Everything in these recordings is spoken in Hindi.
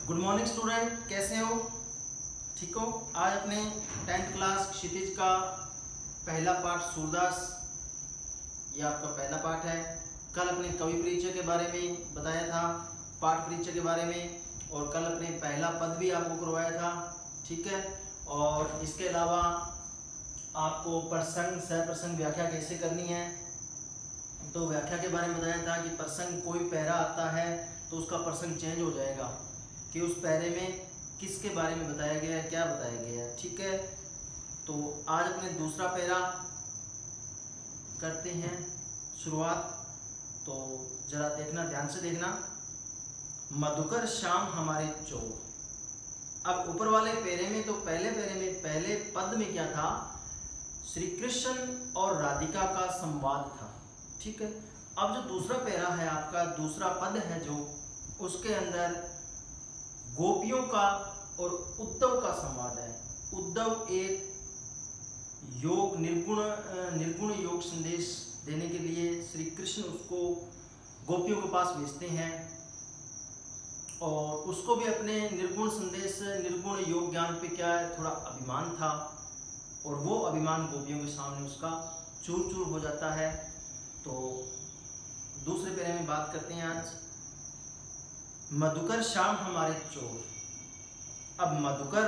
गुड मॉर्निंग स्टूडेंट, कैसे हो? ठीक हो? आज अपने 10th क्लास क्षितिज का पहला पाठ सूरदास, ये आपका पहला पाठ है। कल अपने कवि परिचय के बारे में बताया था, पाठ परिचय के बारे में, और कल अपने पहला पद भी आपको करवाया था। ठीक है, और इसके अलावा आपको प्रसंग सह प्रसंग व्याख्या कैसे करनी है, तो व्याख्या के बारे में बताया था कि प्रसंग कोई पैरा आता है तो उसका प्रसंग चेंज हो जाएगा कि उस पैरे में किसके बारे में बताया गया है, क्या बताया गया है। ठीक है, तो आज अपने दूसरा पैरा करते हैं शुरुआत। तो जरा देखना, ध्यान से देखना। मधुकर श्याम हमारे चोर। अब ऊपर वाले पैरे में, तो पहले पैरे में पहले पद में क्या था? श्री कृष्ण और राधिका का संवाद था। ठीक है, अब जो दूसरा पैरा है आपका, दूसरा पद है जो, उसके अंदर गोपियों का और उद्धव का संवाद है। उद्धव एक योग निर्गुण योग संदेश देने के लिए श्री कृष्ण उसको गोपियों के पास भेजते हैं, और उसको भी अपने निर्गुण संदेश, निर्गुण योग ज्ञान पे क्या है, थोड़ा अभिमान था, और वो अभिमान गोपियों के सामने उसका चूर चूर हो जाता है। तो दूसरे पैरे में बात करते हैं आज। मधुकर श्याम हमारे चोर। अब मधुकर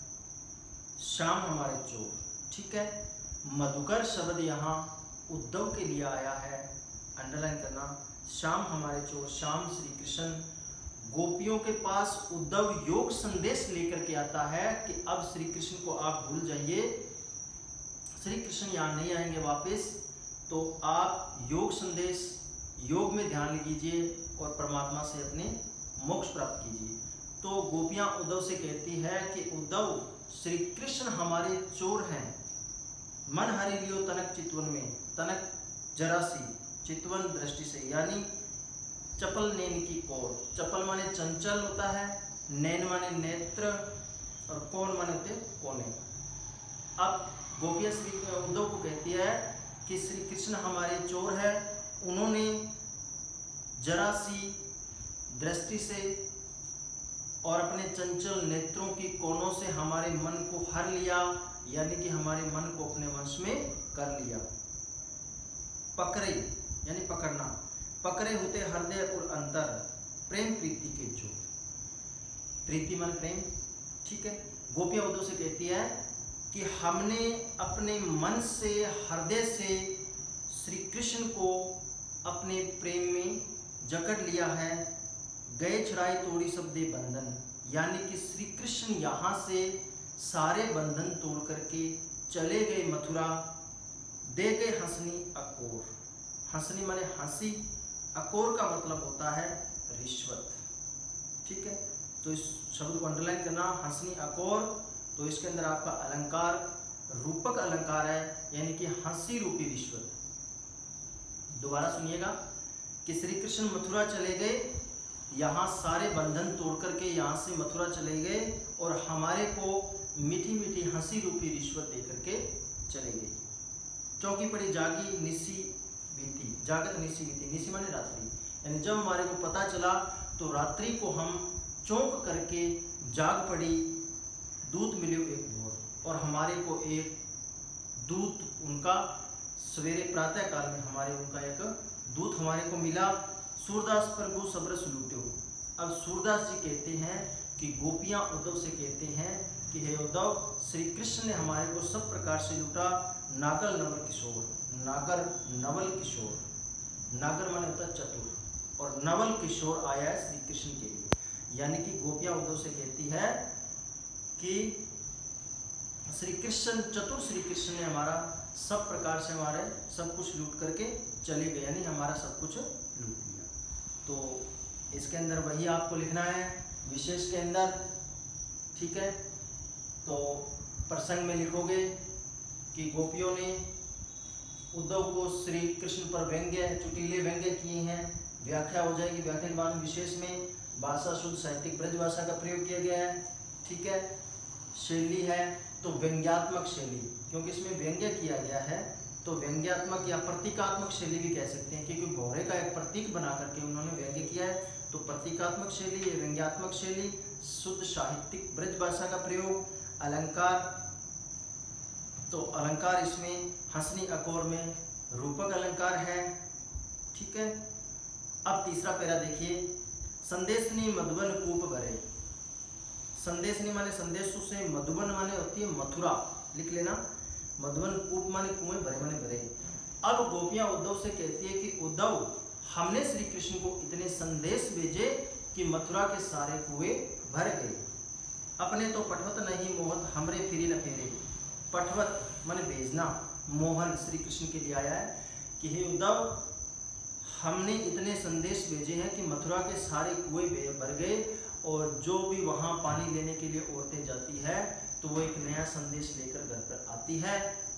श्याम हमारे चोर, ठीक है। मधुकर शब्द यहाँ उद्धव के लिए आया है, अंडरलाइन करना। श्याम हमारे चोर, श्याम श्री कृष्ण गोपियों के पास उद्धव योग संदेश लेकर के आता है कि अब श्री कृष्ण को आप भूल जाइए, श्री कृष्ण यहाँ नहीं आएंगे वापस, तो आप योग संदेश, योग में ध्यान लीजिए और परमात्मा से अपने मोक्ष प्राप्त कीजिए। तो गोपियां उद्धव से कहती है कि उद्धव, श्री कृष्ण हमारे चोर हैं। मन हरि लियो तनक चितवन में, तनक जरासी, चितवन दृष्टि से, यानी चपल नैन की कोर। चपल माने चंचल होता है, नैन माने नेत्र, और कौन माने होते कोने। अब गोपियां श्री उद्धव को कहती है कि श्री कृष्ण हमारे चोर है, उन्होंने जरा सी दृष्टि से और अपने चंचल नेत्रों की कोनों से हमारे मन को हर लिया, यानी कि हमारे मन को अपने वश में कर लिया। पकड़े यानी पकड़ना, पकड़े होते हृदय और अंतर, प्रेम प्रीति के जो, प्रीति मन प्रेम। ठीक है, गोपियां उद्धव से कहती है कि हमने अपने मन से, हृदय से श्री कृष्ण को अपने प्रेम में जकड़ लिया है। गए छुड़ाई तोड़ी सब दे बंधन, यानी कि श्री कृष्ण यहाँ से सारे बंधन तोड़ करके चले गए मथुरा, दे गए हंसनी अकोर। हंसनी माने हंसी, अकोर का मतलब होता है रिश्वत। ठीक है, तो इस शब्द को अंडरलाइन करना, हंसनी अकोर। तो इसके अंदर आपका अलंकार रूपक अलंकार है, यानी कि हंसी रूपी रिश्वत। दोबारा सुनिएगा कि श्री कृष्ण मथुरा चले गए, यहाँ सारे बंधन तोड़ करके यहाँ से मथुरा चले गए, और हमारे को मीठी मीठी हंसी रूपी रिश्वत दे करके चले गए। चौकी पड़ी जागी निसी बीती, जागत निसी बीती, निसी माने रात्रि, यानी जब हमारे को पता चला तो रात्रि को हम चौंक करके जाग पड़ी। दूत मिले एक भोर, और हमारे को एक दूत, उनका सवेरे प्रातः काल में हमारे उनका एक दूत हमारे को मिला। सूरदास प्रभु सब्र सुलूट्यो। अब सूरदास जी कहते हैं कि गोपियां उद्धव से कहते हैं कि हे उद्धव, श्री कृष्ण ने हमारे को सब प्रकार से लूटा। नागर नवल किशोर, नागर नवल किशोर, नागर माने होता है चतुर, और नवल किशोर आया है श्री कृष्ण के लिए, यानी कि गोपियां उद्धव से कहती है कि श्री कृष्ण, चतुर श्री कृष्ण ने हमारा सब प्रकार से हमारे सब कुछ लूट करके चले गए, यानी हमारा सब कुछ लूट लिया। तो इसके अंदर वही आपको लिखना है विशेष के अंदर। ठीक है, तो प्रसंग में लिखोगे कि गोपियों ने उद्धव को श्री कृष्ण पर व्यंग्य, चुटीले व्यंग्य किए हैं। व्याख्या हो जाएगी, व्याख्या के बाद विशेष में भाषा शुद्ध साहित्यिक ब्रज भाषा का प्रयोग किया गया है। ठीक है, शैली है तो व्यंग्यात्मक शैली, क्योंकि इसमें व्यंग्य किया गया है, तो व्यंग्यात्मक या प्रतीकात्मक शैली भी कह सकते हैं, क्योंकि भौरे का एक प्रतीक बना करके उन्होंने व्यंग्य किया है। तो प्रतीकात्मक शैली, व्यंग्यात्मक शैली, शुद्ध साहित्यिक ब्रज भाषा का प्रयोग, अलंकार, तो अलंकार इसमें हंसनी अकोर में रूपक अलंकार है। ठीक है। अब तीसरा पैरा देखिए, संदेशनी मधुबन कूप भरे। संदेशनी माने संदेशों से, मधुबन माने होती है मथुरा, लिख लेना, मधुबन कूप माने कुएं, भरे माने भरे। अब गोपियां उद्धव से कहती है कि उद्धव, हमने श्री कृष्ण को इतने संदेश भेजे कि मथुरा के सारे कुएं भर गए। अपने तो पठवत नहीं मोहत, हमरे फिरी न फेरे। पठवत माने भेजना, मोहन श्री कृष्ण के लिए आया है कि हे उद्धव, हमने इतने संदेश भेजे हैं कि मथुरा के सारे कुएं भर गए, और जो भी वहां पानी लेने के लिए औरतें जाती है तो वो एक नया संदेश लेकर घर पर आती है।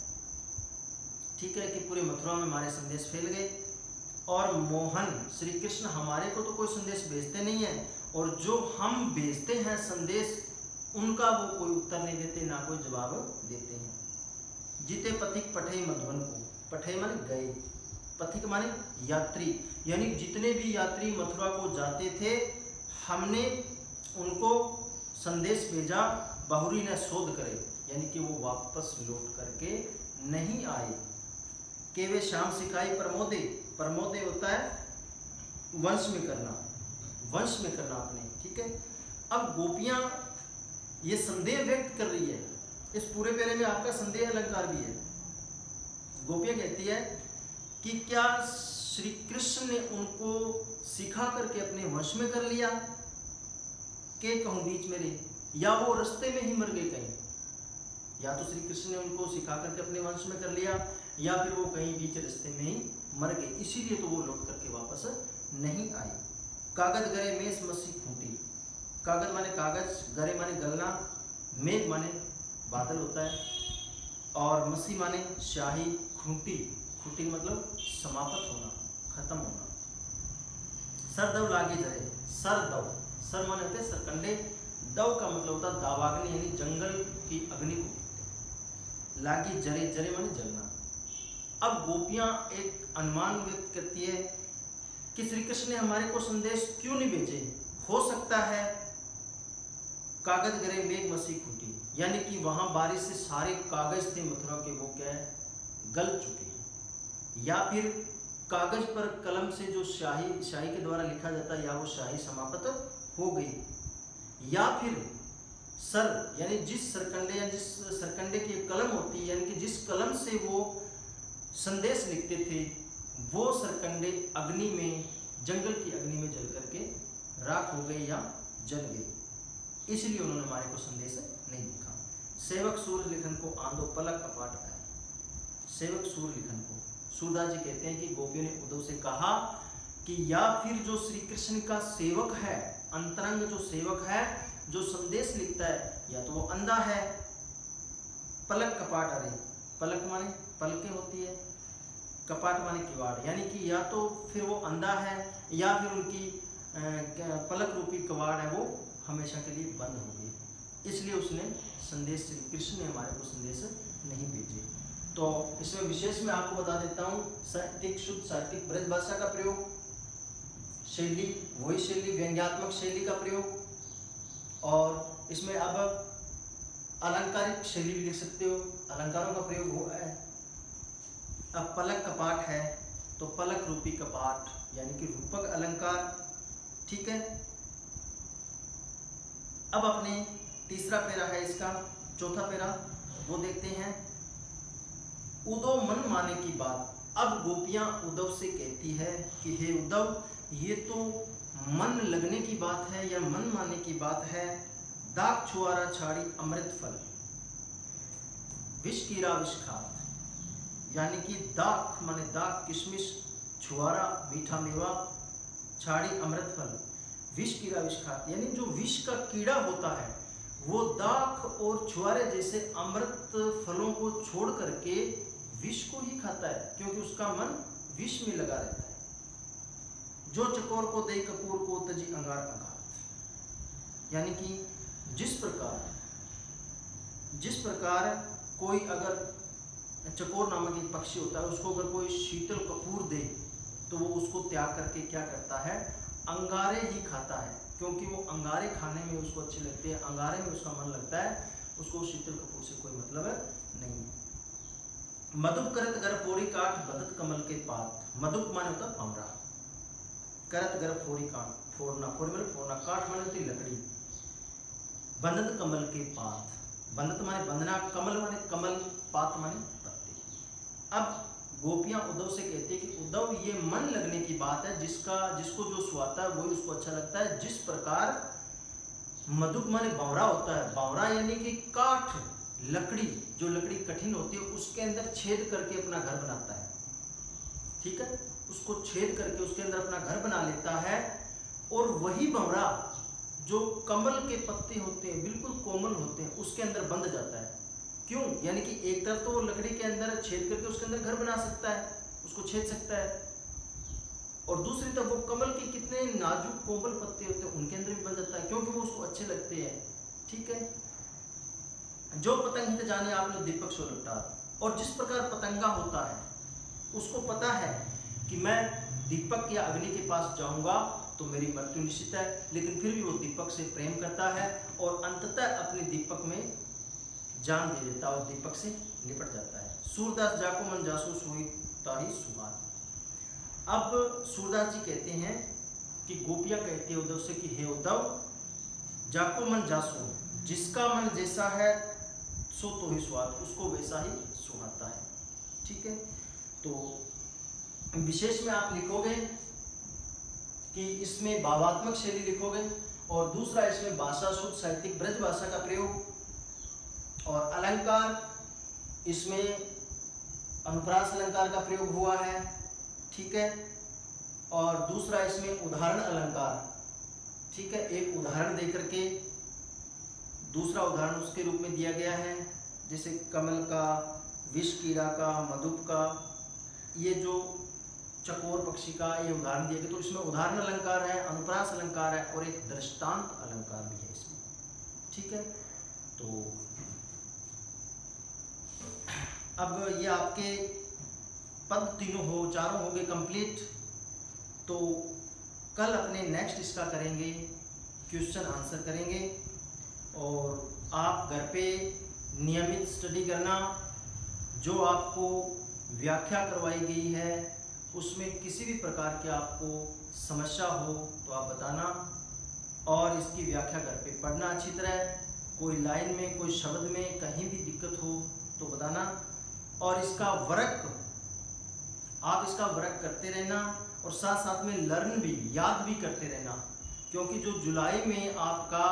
ठीक है, कि पूरे मथुरा में हमारे संदेश फैल गए। और मोहन श्री कृष्ण हमारे को तो कोई संदेश भेजते नहीं है, और जो हम भेजते हैं संदेश उनका वो कोई उत्तर नहीं देते, ना कोई जवाब देते हैं। जीते पथिक पठे मधुबन को, पठे माने गए, पथिक माने यात्री, यानी जितने भी यात्री मथुरा को जाते थे हमने उनको संदेश भेजा, बहुरी ने शोध करे, यानी कि वो वापस लौट करके नहीं आए। के वे शाम सिखाई प्रमोदे, प्रमोदे होता है वंश में करना, वंश में करना अपने। ठीक है। अब गोपियां ये संदेह व्यक्त कर रही है, इस पूरे पैरे में आपका संदेह अलंकार भी है। गोपियां कहती है कि क्या श्री कृष्ण ने उनको सिखा करके अपने वंश में कर लिया, के कहूं बीच मेरे, या वो रास्ते में ही मर गए कहीं। या तो श्री कृष्ण ने उनको सिखा करके अपने वंश में कर लिया, या फिर वो कहीं बीच रास्ते में ही मर गए, इसीलिए तो वो लौट करके वापस नहीं आए। कागज गरे मेष मसी खूंटी, कागज माने कागज, गरे माने गलना, मेघ माने बादल होता है, और मसी माने शाही, खूंटी, खूंटी मतलब समाप्त होना, खत्म होना। सरदव लागे जरे, सरदव, सर माने होते सरकंडे, दव का मतलब होता दावाग्नि, यानी जंगल की अग्नि को। लागी जरे, जरे माने जलना। अब गोपियां एक अनुमान व्यक्त करती है कि श्री कृष्ण ने हमारे को संदेश क्यों नहीं भेजे। हो सकता है कागज गरे मेघ मसी खूंटी, यानी कि वहां बारिश से सारे कागज थे मथुरा के, वो क्या है, गल चुके हैं। या फिर कागज पर कलम से जो शाही के द्वारा लिखा जाता है, या वो शाही समाप्त हो गई। या फिर सर, यानी जिस सरकंडे या जिस सरकंडे की कलम होती है, यानी कि जिस कलम से वो संदेश लिखते थे, वो सरकंडे अग्नि में, जंगल की अग्नि में जल करके राख हो गए या जल गए, इसलिए उन्होंने हमारे को संदेश नहीं लिखा। सेवक सूर्य लिखन को आंदो पलक कपाट आए। सेवक सूर्य लिखन को सूरदास जी कहते हैं कि गोपियों ने उद्धव से कहा कि या फिर जो श्री कृष्ण का सेवक है, अंतरंग जो सेवक है, जो संदेश लिखता है, या तो वो अंधा है। पलक कपाट अरे, पलक माने पलकें होती है, कपाट माने किवाड़, यानी कि या तो फिर वो अंधा है, या फिर उनकी पलक रूपी किवाड़ है वो हमेशा के लिए बंद हो गई, इसलिए उसने संदेश, श्री कृष्ण ने हमारे को संदेश नहीं भेजे। तो इसमें विशेष में आपको बता देता हूँ, साहित्यिक, शुद्ध साहित्यिक ब्रज भाषा का प्रयोग, शैली वही शैली, व्यंग्यात्मक शैली का प्रयोग, और इसमें अब अलंकारिक शैली भी लिख सकते हो, अलंकारों का प्रयोग हुआ है। अब पलक कपाट है तो पलक रूपी कपाट, यानी कि रूपक अलंकार। ठीक है। अब अपने तीसरा पैरा है इसका, चौथा पैरा वो देखते हैं। उद्धव मन माने की बात। अब गोपियां उद्धव से कहती है कि हे उद्धव, ये तो मन लगने की बात है या मन मानने की बात है। दाग छुआरा छाड़ी अमृत फल, विष कीरा विष खात, यानी कि दाख माने दाख किशमिश, छुआरा मीठा मेवा, छाड़ी अमृत फल, विष कीड़ा विष खात, यानी जो विष का कीड़ा होता है वो दाख और छुआरे जैसे अमृत फलों को छोड़ करके विष को ही खाता है, क्योंकि उसका मन विष में लगा रहता है। जो चकोर को दे कपूर को तजी अंगार आघात, यानी कि जिस प्रकार कोई अगर चकोर नामक एक पक्षी होता है, उसको अगर कोई शीतल कपूर दे तो वो उसको त्याग करके क्या करता है, अंगारे ही खाता है, क्योंकि वो अंगारे खाने में उसको अच्छे लगते हैं, अंगारे में उसका मन लगता है, उसको शीतल कपूर से कोई मतलब नहीं। मधुप करत गर फोड़ी काट बदत कमल के पात। मधुप माने होता भंवरा, करत गर फोड़ी काट, फोड़ना, फोड़ी माने फोड़ना, काट माने होती लकड़ी, बंदत कमल के पात, बंदत माने बंधना, कमल माने कमल, पात माने पत्ते। अब गोपियां उद्धव से कहती है कि उद्धव ये मन लगने की बात है, जिसको जो सुहाता है वही उसको अच्छा लगता है। जिस प्रकार मधुप माने बावरा होता है, बावरा यानी कि काठ, लकड़ी, जो लकड़ी कठिन होती है उसके अंदर छेद करके अपना घर बनाता है, ठीक है, उसको छेद करके उसके अंदर अपना घर बना लेता है। और वही बावरा जो कमल के पत्ते होते हैं, बिल्कुल कोमल होते हैं, उसके अंदर बंध जाता है। क्यों? यानी कि एक तरफ तो वो लकड़ी के अंदर छेद करके उसके अंदर घर बना सकता है, उसको छेद सकता है, और दूसरी तरफ वो कमल के कितने नाजुक कोमल पत्ते होते हैं उनके अंदर भी बन जाता है, क्योंकि वो उसको अच्छे लगते हैं, ठीक है। जो पतंग हित जाने आपने दीपक सो लपटा। और जिस प्रकार पतंगा होता है उसको पता है कि मैं दीपक या अग्नि के पास जाऊंगा तो मेरी मृत्यु निश्चित है, लेकिन फिर भी वो दीपक से प्रेम करता है और अंततः अपने दीपक में जान दे देता है और दीपक से निपट जाता है। सूरदास जाको मन जासो सोईता ही सुहात। अब सूरदास जी कहते हैं कि गोपियां कहती है उद्धव से कि हे उद्धव, जाको मन जासो, जिसका मन जैसा है सो तो ही सुहात, उसको वैसा ही सुहाता है, ठीक है। तो विशेष में आप लिखोगे कि इसमें भावात्मक शैली लिखोगे, और दूसरा इसमें भाषा शुद्ध साहित्यिक ब्रज भाषा का प्रयोग, और अलंकार इसमें अनुप्रास अलंकार का प्रयोग हुआ है, ठीक है। और दूसरा इसमें उदाहरण अलंकार, ठीक है, एक उदाहरण देकर के दूसरा उदाहरण उसके रूप में दिया गया है, जैसे कमल का, विष कीड़ा का, मधुप का, ये जो चकोर पक्षी का ये उदाहरण दिया गया। तो इसमें उदाहरण अलंकार है, अनुप्रास अलंकार है, और एक दृष्टांत अलंकार भी है इसमें, ठीक है। तो अब ये आपके पद तीनों चारों हो गए कंप्लीट। तो कल अपने नेक्स्ट इसका करेंगे, क्वेश्चन आंसर करेंगे, और आप घर पे नियमित स्टडी करना। जो आपको व्याख्या करवाई गई है उसमें किसी भी प्रकार की आपको समस्या हो तो आप बताना, और इसकी व्याख्या घर पे पढ़ना अच्छी तरह, कोई लाइन में, कोई शब्द में कहीं भी दिक्कत हो तो बताना। और इसका वर्क, आप इसका वर्क करते रहना, और साथ साथ में लर्न भी, याद भी करते रहना, क्योंकि जो जुलाई में आपका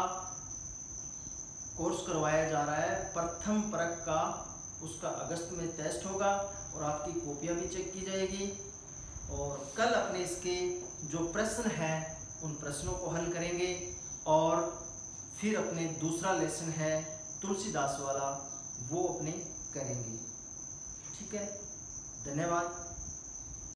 कोर्स करवाया जा रहा है प्रथम परक का, उसका अगस्त में टेस्ट होगा और आपकी कॉपियां भी चेक की जाएगी। और कल अपने इसके जो प्रश्न हैं उन प्रश्नों को हल करेंगे, और फिर अपने दूसरा लेसन है तुलसीदास वाला, वो अपने करेंगे, ठीक है। धन्यवाद।